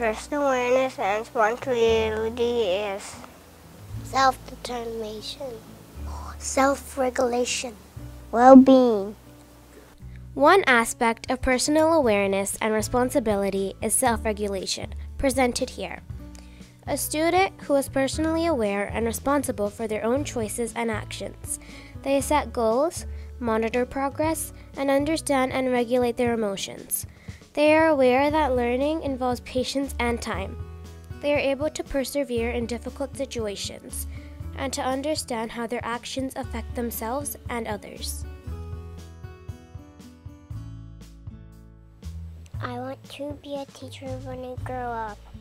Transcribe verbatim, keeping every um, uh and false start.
Personal awareness and responsibility is self-determination, self-regulation, well-being. One aspect of personal awareness and responsibility is self-regulation, presented here. A student who is personally aware and responsible for their own choices and actions. They set goals, monitor progress, and understand and regulate their emotions. They are aware that learning involves patience and time. They are able to persevere in difficult situations and to understand how their actions affect themselves and others. I want to be a teacher when I grow up.